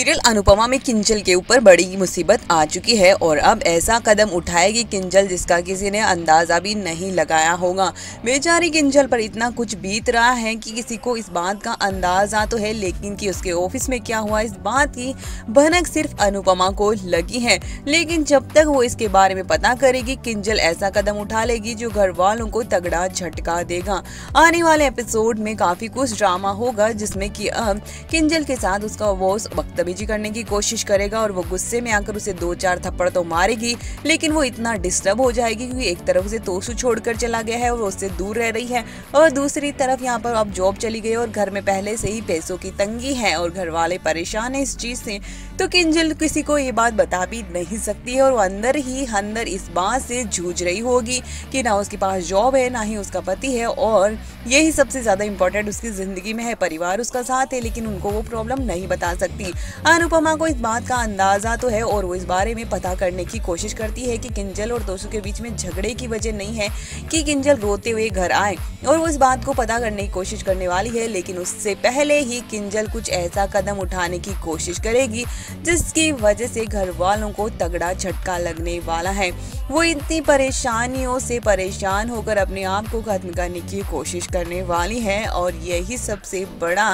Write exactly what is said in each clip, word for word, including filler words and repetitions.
Serial Anupama में किंजल के ऊपर बड़ी मुसीबत आ चुकी है और अब ऐसा कदम उठाएगी किंजल जिसका किसी ने अंदाजा भी नहीं लगाया होगा। बेचारी किंजल पर इतना कुछ बीत रहा है कि किसी को इस बात का अंदाजा तो है, लेकिन कि उसके ऑफिस में क्या हुआ इस बात की भनक सिर्फ अनुपमा को लगी है। लेकिन जब तक वो इसके बारे में पता करेगी, किंजल ऐसा कदम उठा लेगी जो घर वालों को तगड़ा झटका देगा। आने वाले एपिसोड में काफी कुछ ड्रामा होगा जिसमें कि अब किंजल के साथ उसका बॉस बदतमीजी करने की कोशिश करेगा और वो गुस्से में आकर उसे दो चार थप्पड़ तो मारेगी, लेकिन वो इतना डिस्टर्ब हो जाएगी क्योंकि एक तरफ से तोसू छोड़कर चला गया है और वो उससे दूर रह रही है, और दूसरी तरफ यहाँ पर अब जॉब चली गई और घर में पहले से ही पैसों की तंगी है और घर वाले परेशान है इस चीज से। तो किंजल किसी को ये बात बता भी नहीं सकती है और वो अंदर ही अंदर इस बात से जूझ रही होगी कि ना उसके पास जॉब है, ना ही उसका पति है, और यही सबसे ज्यादा इम्पोर्टेंट उसकी जिंदगी में है। परिवार उसका साथ है लेकिन उनको वो प्रॉब्लम नहीं बता सकती। अनुपमा को इस बात का अंदाजा तो है और वो इस बारे में पता करने की कोशिश करती है कि किंजल और तोसू के बीच में झगड़े की वजह नहीं है कि किंजल रोते हुए घर आए, और वो इस बात को पता करने की कोशिश करने वाली है। लेकिन उससे पहले ही किंजल कुछ ऐसा कदम उठाने की कोशिश करेगी जिसकी वजह से घर वालों को तगड़ा झटका लगने वाला है। वो इतनी परेशानियों से परेशान होकर अपने आप को खत्म करने की कोशिश करने वाली है और यही सबसे बड़ा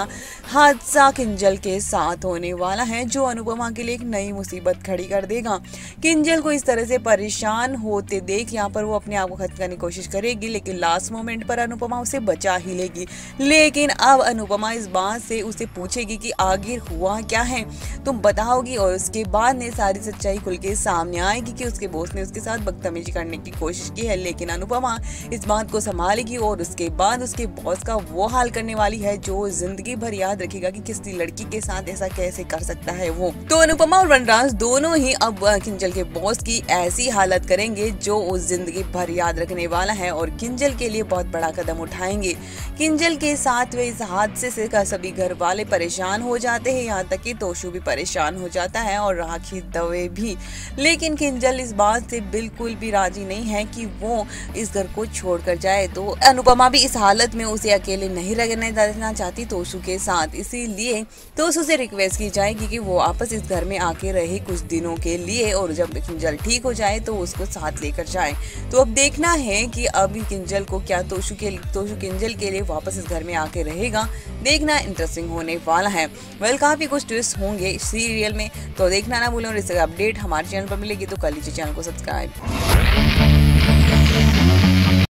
हादसा किंजल के साथ होने वाला है जो अनुपमा के लिए एक नई मुसीबत खड़ी कर देगा। किंजल को इस तरह से परेशान होते देख यहाँ पर वो अपने आप को खत्म करने की कोशिश करेगी, लेकिन लास्ट मोमेंट पर अनुपमा उसे बचा ही लेगी। लेकिन अब अनुपमा इस बात से उसे पूछेगी कि आखिर हुआ क्या है, तुम बताओगी, और उसके बाद ने सारी सच्चाई खुल के सामने आएगी कि उसके बॉस ने उसके साथ बदतमीजी करने की कोशिश की है। लेकिन अनुपमा इस बात को संभालेगी और उसके बाद उसके बॉस का वो हाल करने वाली है जो जिंदगी भर याद रखेगा कि किसी लड़की के साथ ऐसा कैसे कर सकता है वो। तो अनुपमा और वनराज दोनों ही अब किंजल के बॉस की ऐसी हालत करेंगे जो उस जिंदगी भर याद रखने वाला है और किंजल के लिए बहुत बड़ा कदम उठाएंगे। किंजल के साथ वे इस हादसे से सभी घर वाले परेशान हो जाते हैं, यहाँ तक कि तोशु भी परेशान हो जाता है और राखी दवे भी। लेकिन किंजल इस बात से बिल्कुल भी राजी नहीं है कि वो इस घर को छोड़कर जाए। तो अनुपमा भी इस हालत में उसे अकेले नहीं रहने देना चाहती तोशु के साथ, इसीलिए तोशु से रिक्वेस्ट की जाएगी कि वो वापस इस घर में आके रहे कुछ दिनों के लिए और जब किंजल ठीक हो जाए तो उसको साथ लेकर जाए। तो अब देखना है कि अभी किंजल को क्या तोशु के तोशु किंजल के लिए वापस इस घर में आके रहेगा, देखना इंटरेस्टिंग होने वाला है। वेल काफी कुछ ट्विस्ट होंगे सीरियल में, तो देखना ना भूलें और इसका अपडेट हमारे चैनल पर मिलेगी तो कर लीजिए चैनल को सब्सक्राइब।